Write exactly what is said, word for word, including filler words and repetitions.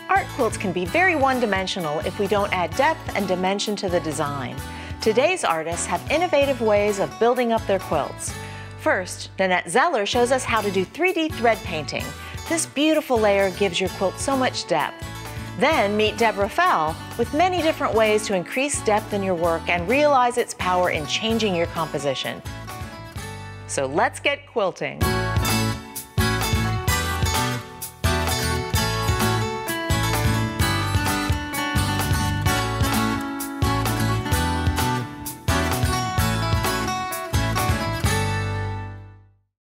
Art quilts can be very one-dimensional if we don't add depth and dimension to the design. Today's artists have innovative ways of building up their quilts. First, Nanette Zeller shows us how to do three D thread painting. This beautiful layer gives your quilt so much depth. Then meet Deborah Fell with many different ways to increase depth in your work and realize its power in changing your composition. So let's get quilting.